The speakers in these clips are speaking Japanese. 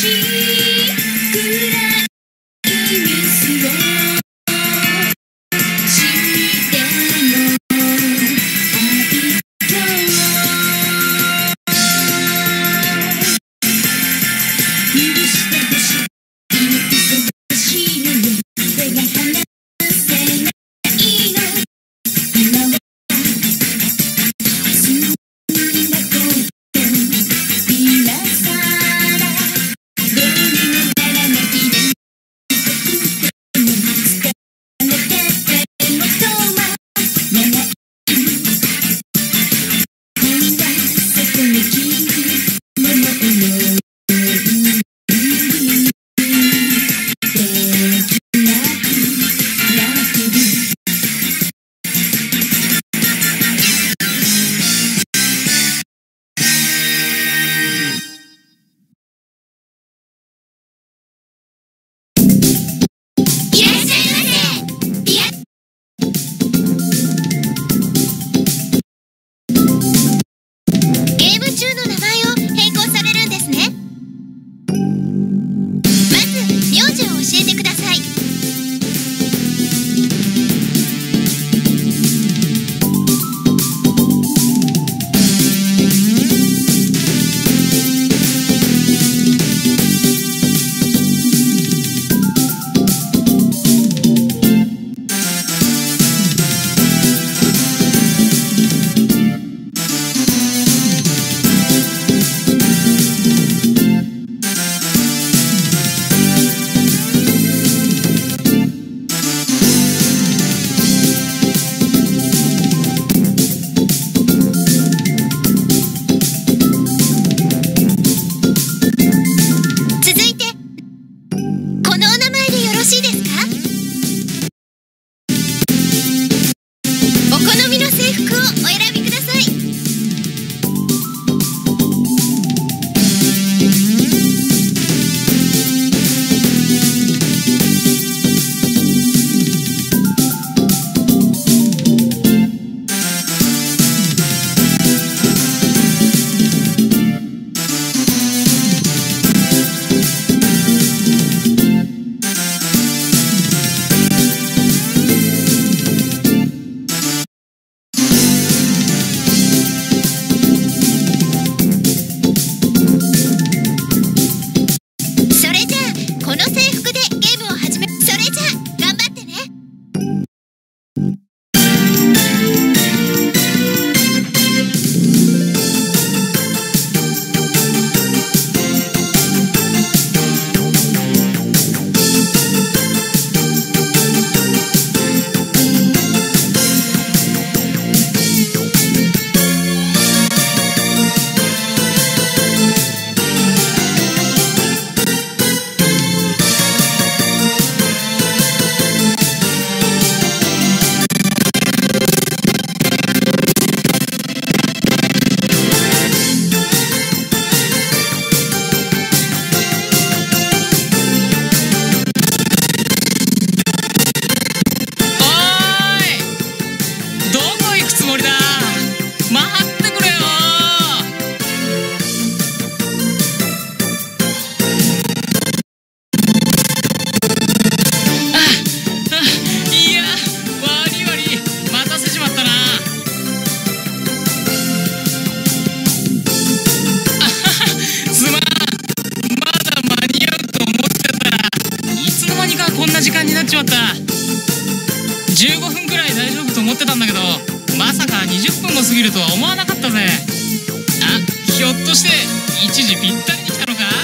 15分くらい大丈夫と思ってたんだけど、まさか20分も過ぎるとは思わなかったぜ。あ、ひょっとして1時ぴったりに来たのか？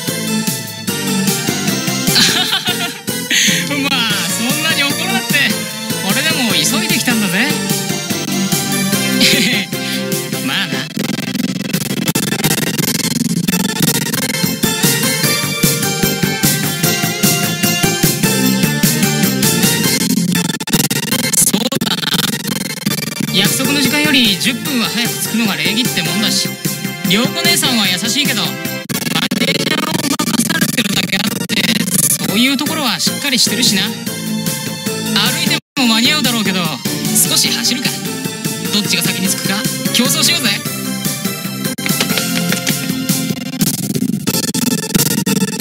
まあそんなに怒るなって、俺でも急いできたんだぜ。まあな。約束の時間より10分は早く着くのが礼儀ってもんだし、涼子姉さんは優しいけどマネージャーを任されてるだけあって、そういうところはしっかりしてるしな。歩いても間に合うだろうけど、少し走るか。どっちが先に着くか競争しようぜ。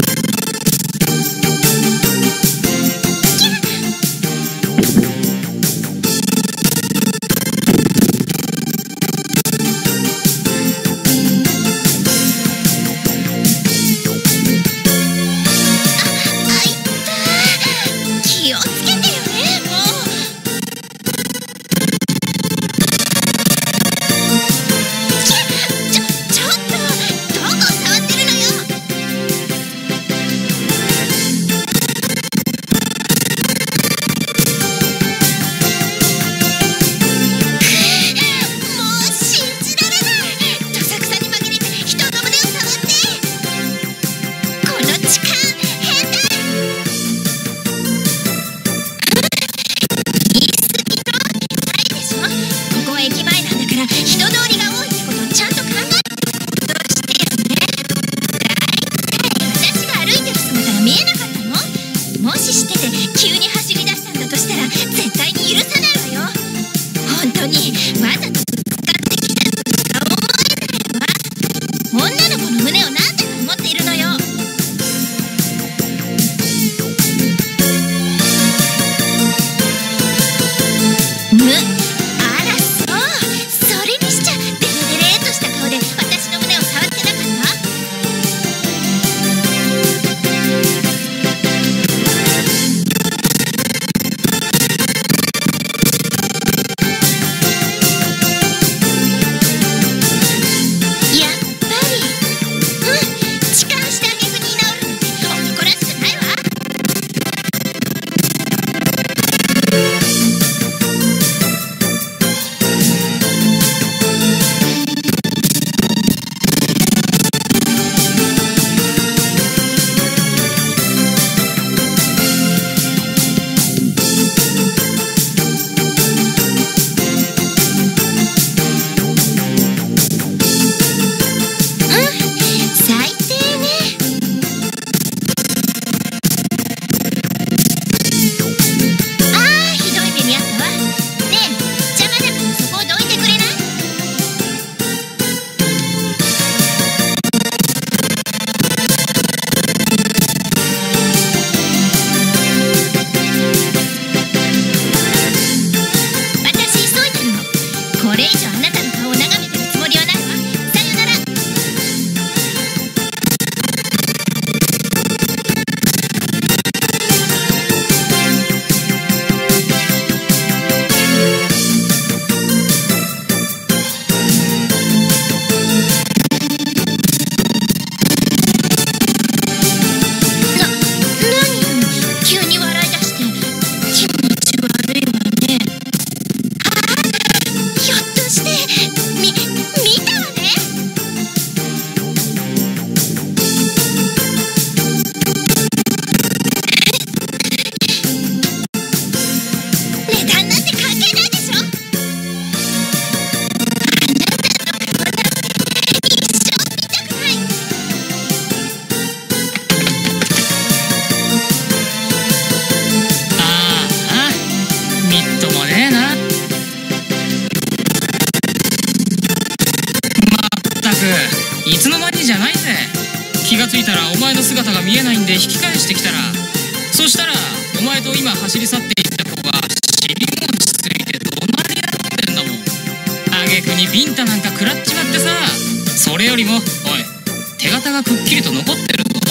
姿が見えないんで引き返してきたら、そしたらお前と今走り去っていった子が尻餅ついて怒鳴り合ってんだもん。挙句にビンタなんか食らっちまってさ。それよりもおい、手形がくっきりと残ってるぞ。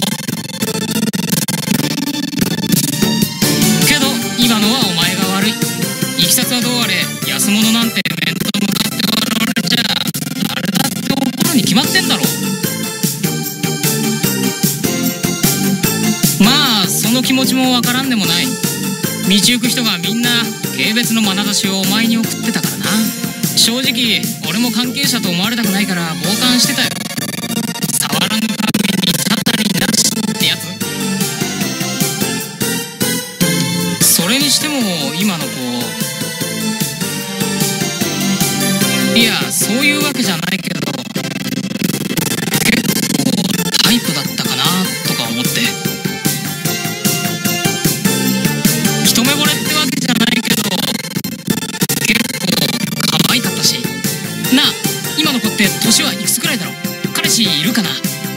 けど今のはお前が悪い。いきさつはどうあれ安物なんて面と向かって笑われちゃ誰だって怒るに決まってんだろ。まあその気持ちもわからんでもない。道行く人がみんな軽蔑の眼差しをお前に送ってたからな。正直俺も関係者と思われたくないから傍観してたよ。触らぬ神にたたりなしってやつ。それにしても今の子、いやそういうわけじゃないけど結構タイプだったかなとか思って。一目惚れってわけじゃないけど結構可愛かったしな。あ今の子って年はいくつくらいだろ。彼氏いるかな。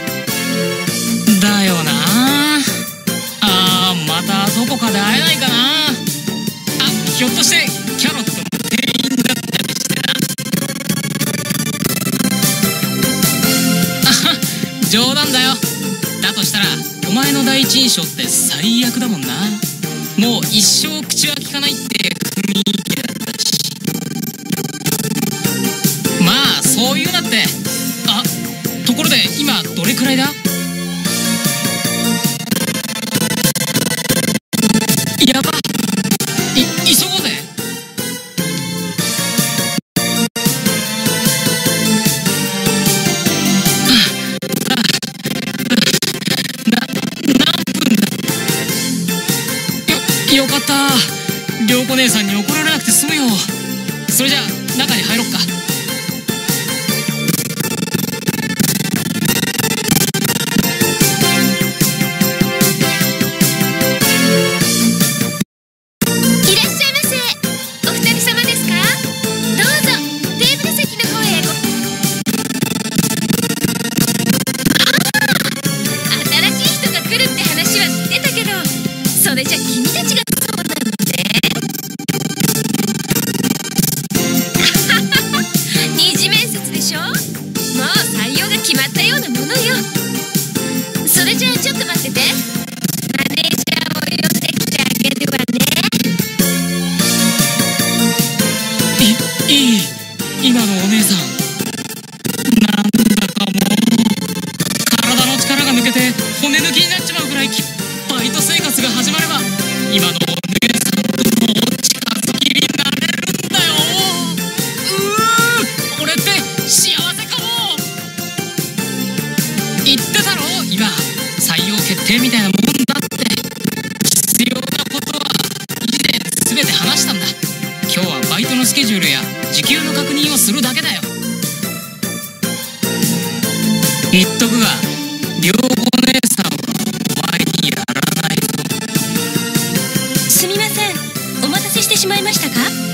だよなあ。またどこかで会えないかな。ひょっとしてキャロットの店員だったりしてな。冗談だよ。だとしたらお前の第一印象って最悪だもんな。もう一生口は聞かないって雰囲気だったし。まあそういうなって。ところで今どれくらいだ。やば、急ごうぜ。よかった。涼子姉さんに怒られなくて済むよ。それじゃあ中に入ろっか。 いらっしゃいませ。お二人様ですか。どうぞテーブル席の方へ新しい人が来るって話は聞いてたけど、それじゃ君たちがそうなのね。二次面接でしょ。もう採用が決まったようなものよ。それじゃあちょっと待ってて。マネージャーを呼んできてあげるわね。 いい今のお姉さんなんだかもう体の力が抜けて骨抜きになっちまうぐらいバイト生活が始まれば今のお姉さんとも近づきになれるんだよ。俺って幸せかも。言ってたろ今採用決定みたいなもんだって。必要なことは以前全て話したんだ。今日はバイトのスケジュールや時給の確認をするだけだよ。言っとくが涼子姉さんはお前にやらないぞ。 すみません、お待たせしてしまいましたか。